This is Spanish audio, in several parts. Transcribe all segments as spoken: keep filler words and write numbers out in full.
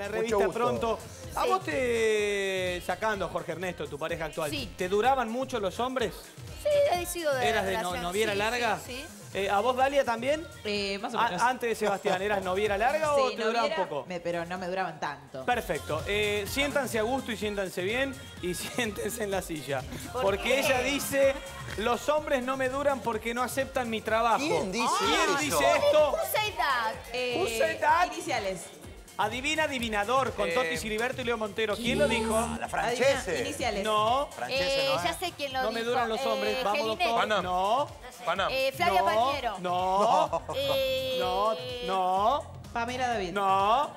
la revista Pronto. ¿A sí. vos te, sacando a Jorge Ernesto, tu pareja actual, sí. te duraban mucho los hombres? Sí, he sido de ¿Eras de no, noviera sí, larga? Sí, sí. Eh, ¿A vos, Dalia, también? Eh, más o menos. A, antes de Sebastián, ¿eras noviera larga o sí, te duraban poco? Me, pero no me duraban tanto. Perfecto. Eh, siéntanse a gusto y siéntanse bien y siéntense en la silla. ¿Por porque qué? ella dice, los hombres no me duran porque no aceptan mi trabajo. ¿Quién dice ¿Quién eso? dice esto? Who say that? Eh, Who said that? Iniciales. Adivina, adivinador, con Eh, Toti Siliberto y Leo Montero. ¿Quién lo dijo? La Adivina, Francese. iniciales. No. Francese Eh, no ya es. sé quién lo No dijo. me duran los hombres. Eh, Vamos, Gelinetti. doctor. Panam. No. Panam. Eh, Flavia no. Pañero. No. Eh, No. No. Pamela David. No.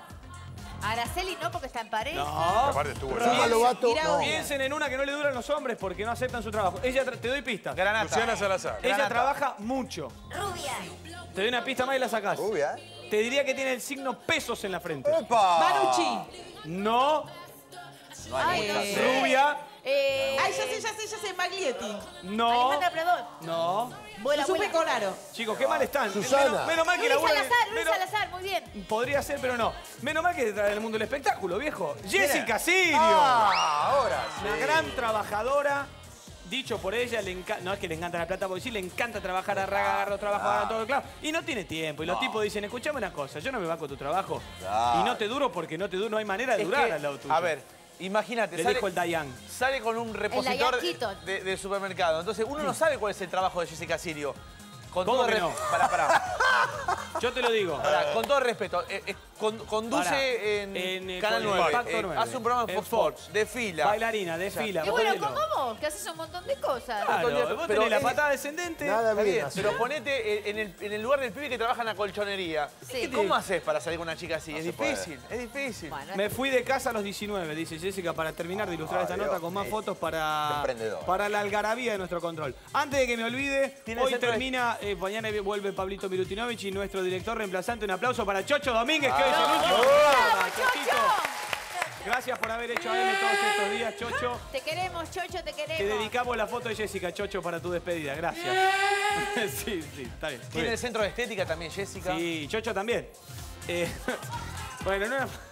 Araceli no, porque está en pareja. No. Aparte estuvo Pero la- Zumba Lobato. Mira, No. Piensen en una que no le duran los hombres porque no aceptan su trabajo. Ella, tra- te doy pistas. Granata. Luciana Salazar. Ella Granata. trabaja mucho. Rubia. Te doy una pista más y la sacás. Rubia, ¿eh? Te diría que tiene el signo pesos en la frente. ¡Opa! Manucci. No. No hay Ay, mucha. eh. Rubia. Eh, Ay, ya sé, ya sé, ya sé. Maglietti. No. Alejandra Predón. No. Vuela, Supe vuela. Colaro. Chicos, qué mal están. Susana. Menos, menos mal que Luis labura- Salazar, Luis menos- Salazar, muy bien. Podría ser, pero no. Menos mal que trae el mundo del espectáculo, viejo. Jessica Sirio. Ah, ahora sí. Una gran trabajadora. Dicho por ella, le enca- no es que le encanta la plata, porque sí le encanta trabajar a raga, agarro trabajo, agarro todo, claro. Y no tiene tiempo. Y los No. tipos dicen, escuchame una cosa, yo no me banco tu trabajo. Claro. Y no te duro porque no te duro, no hay manera de Es durar que, al lado tuyo. a ver, imagínate, Le sale, dijo el Dayan. sale con un repositor Dayan Keaton. de, de supermercado. Entonces uno no sabe cuál es el trabajo de Jessica Sirio. Con ¿Cómo todo que re- no? Pará, pará. Yo te lo digo. Pará, con todo respeto, eh, eh, con- conduce Pará. en, En, eh, Canal con nueve, Factor eh, nueve. hace un programa en En Fox Fox. Sports, desfila. Bailarina, desfila, Y bueno, modelo. como vos, que haces un montón de cosas. Claro, Pero vos pero tenés la es- patada descendente. Nada Está bien. bien, así. pero ponete en el, en el lugar del pibe que trabaja en la colchonería. Sí. ¿Cómo haces para salir con una chica así? No es se puede. difícil, es difícil. Bueno, Me fui de casa a los diecinueve, dice Jessica, para terminar de ilustrar Ah, esta Dios, nota con más sí. fotos para, Emprendedor. para la algarabía de nuestro control. Antes de que me olvide, Tiene hoy el centro de- termina, eh, mañana vuelve Pablito Milutinovich y nuestro director reemplazante. Un aplauso para Chocho Domínguez, que hoy es el último. programa. Chochito. Gracias por haber hecho A M todos estos días, Chocho. Te queremos, Chocho, te queremos. Te dedicamos la foto de Jessica, Chocho, para tu despedida. Gracias. Sí, sí, está bien. Muy Tiene bien. el centro de estética también, Jessica. Sí, Chocho también. Eh, bueno, no...